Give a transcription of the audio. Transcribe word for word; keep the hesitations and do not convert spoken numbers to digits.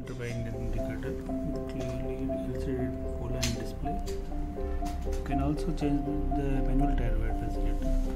enter by indicator, clearly L C D full and display. You can also change the manual tire wear facility.